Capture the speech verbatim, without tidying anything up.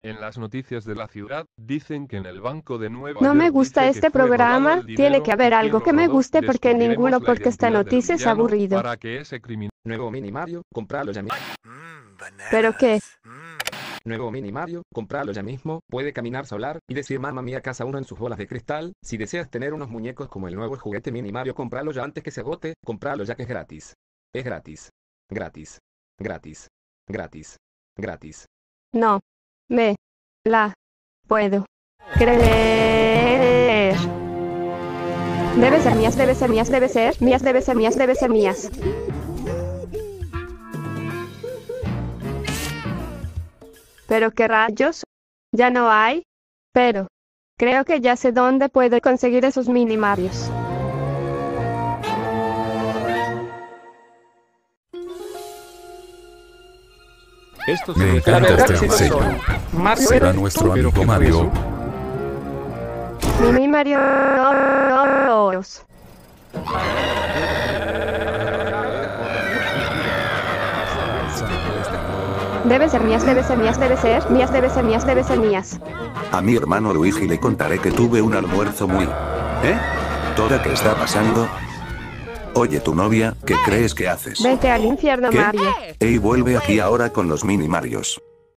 En las noticias de la ciudad, dicen que en el Banco de Nueva No York me gusta dice que este fue robado programa, el tiene dinero que haber y algo quién que lo me robó. guste porque Descubriremos ninguno la porque esta identidad del noticia es villano aburrido. para que ese criminal... Nuevo mini Mario, compralo ya mismo. Mmm, ¿Pero qué? bananas. Mm. Nuevo mini Mario, compralo ya mismo. Puede caminar solar y decir mamma mía casa uno en sus bolas de cristal. Si deseas tener unos muñecos como el nuevo juguete mini Mario, compralo ya antes que se agote. Compralo ya que es gratis. Es gratis. Gratis. Gratis. Gratis. Gratis. No. Me. La. Puedo. Creer. Debe ser mías, debe ser mías, debe ser mías, debe ser mías, debe ser mías. ¿Pero qué rayos? Ya no hay. Pero. Creo que ya sé dónde puedo conseguir esos mini Marios. Esto Me se encanta la verdad este sí lo diseño. son. Mario ¿Será era- nuestro pero amigo ¿qué fue Mario? eso? Mini Marios. Debe ser mías, debe ser mías, debe ser mías, debe ser mías, debe ser mías. A mi hermano Luigi le contaré que tuve un almuerzo muy... ¿Eh? ¿Toda qué está pasando? Oye, tu novia, ¿qué crees que haces? Vete al infierno, ¿Qué? Mario. Ey, vuelve aquí ahora con los mini Marios.